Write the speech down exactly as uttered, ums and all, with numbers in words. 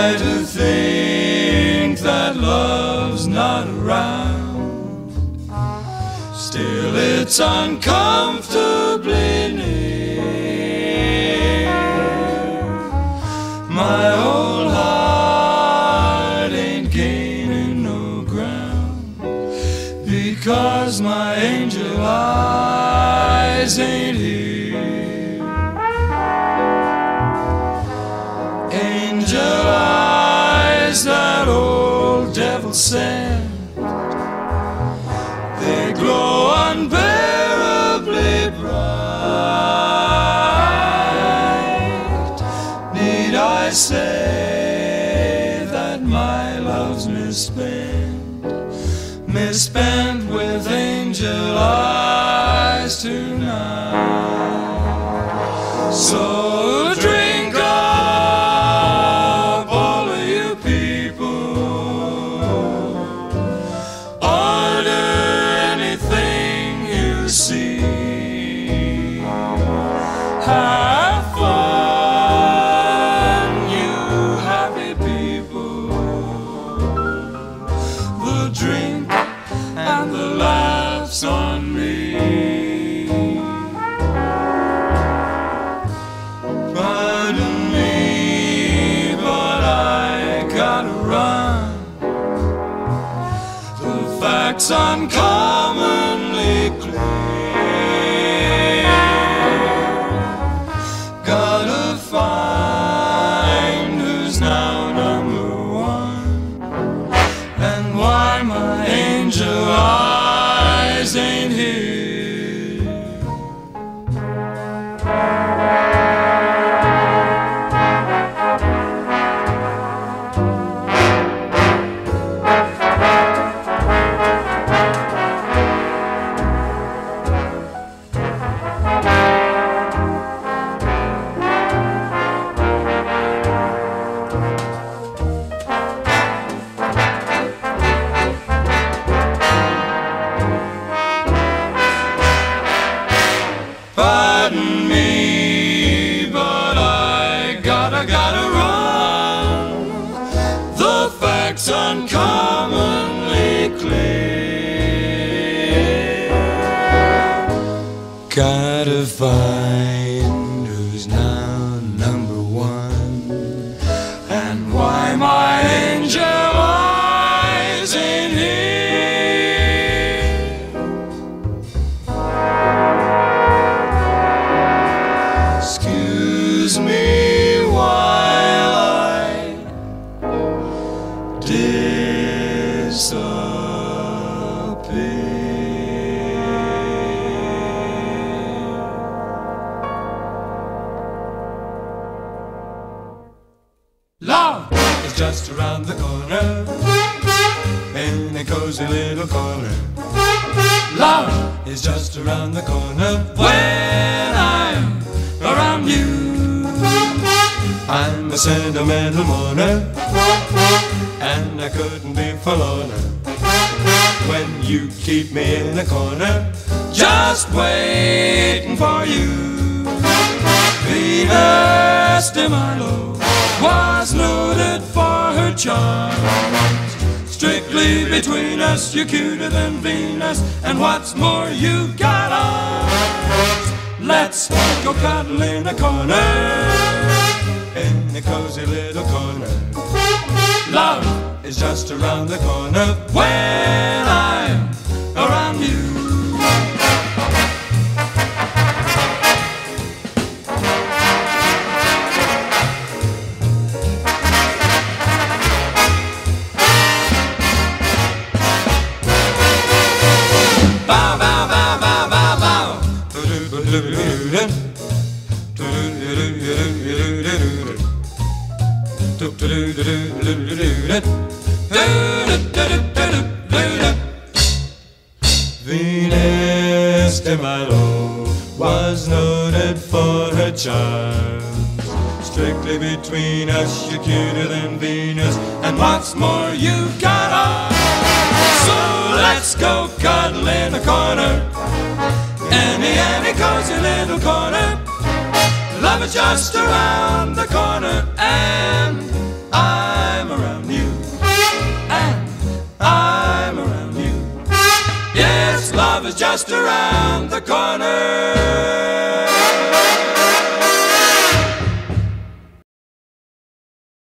Try to think that love's not around, still it's uncomfortably near. My old heart ain't gaining no ground, because my angel eyes ain't here. Angel eyes that old devil sent, they glow unbearably bright. Need I say that my love's misspent, misspent with angel eyes tonight? So drink up, all of you people, order anything you see. Have fun, you happy people. The drink and the laughs on me. Pardon me, but I gotta run. The facts uncommonly clear. Gotta find who's now number one, and why my angel eyes ain't here. Pardon me, but I gotta, gotta run. The facts uncommonly clear. Gotta find who's now number one, and why my angel eyes ain't here. Excuse me while I disappear. Love is just around the corner, in a cozy little corner. Love is just around the corner when I'm around you. I'm a sentimental mourner, and I couldn't be forlorner when you keep me in a corner, just waiting for you. Venus de Milo was noted for her charms. Strictly between us, you're cuter than Venus, and what's more, you got arms. Let's go cuddle in a corner, in a cozy little corner. Love is just around the corner when I'm around you. Bow, bow, bow, bow, bow, bow. Venus de Milo was noted for her charms. Strictly between us, you're cuter than Venus, and what's more, you got arms. So let's go cuddle in a corner, any, any cozy little corner. Love is just around the corner, and I just around the corner.